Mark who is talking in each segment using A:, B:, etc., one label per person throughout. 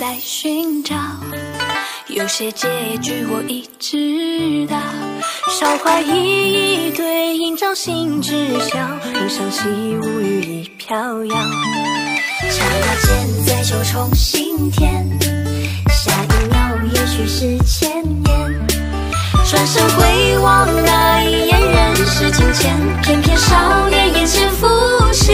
A: 在寻找，有些结局我已知道。少怀疑，对应朝夕知晓，云上起舞，雨已飘摇。刹那间再就重新填，下一秒也许是千年。转身回望那一眼，人世境迁，偏偏少年眼前浮现。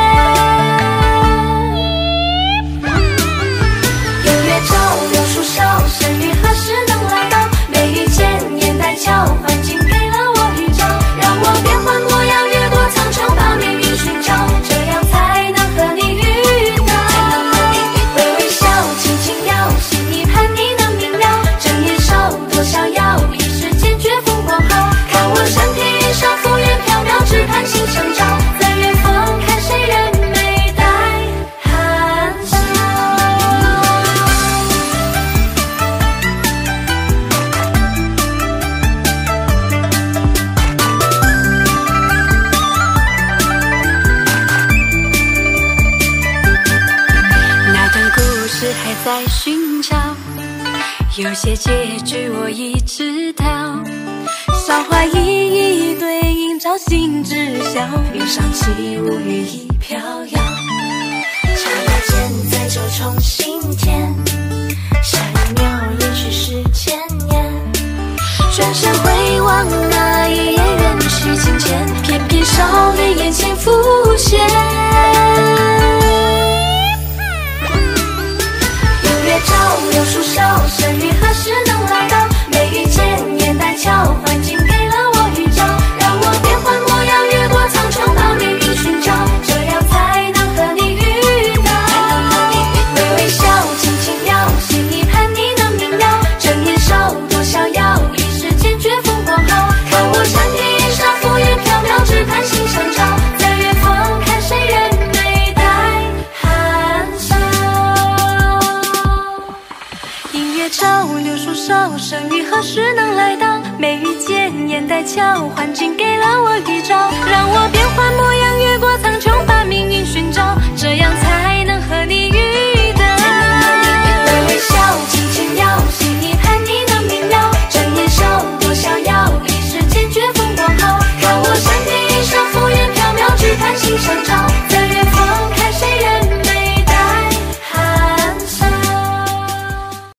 A: 明月照，柳树梢，生与何时能来到？眉宇间，年代交换，竟给了我预兆，让我变换模样，越过苍穹，把命运寻找，这样才能和你遇到。微微笑，轻轻摇，心一盼你能明了，睁眼手多逍遥，一时间绝风光好。看我身披云裳，浮云飘渺，只盼星辰照，在远方看谁人眉带含笑。那段故事还在寻找，有些结局我已知道。少怀疑，对应朝夕知晓，云上起舞，雨已飘摇。刹那间再就重新填，下一秒也许是千年。转身回望那一眼，人世境迁，偏偏少年眼前浮现。明月照，柳树梢，生与何时能来到？眉宇间，年代交换，竟给了我预兆，让我变换模样，越过苍穹，把命运寻找，这样才能和你遇到。微微笑，轻轻摇，心一盼你能明了，睁眼手多逍遥，一时间绝风光好。看我身披云裳，浮云飘渺，只盼星辰照，在远方看谁人眉带含笑。明月照，柳树梢，生与何时能来到？眉宇间，年代交换，竟给了我预兆，让我变换模样，越过苍穹，把命运寻找，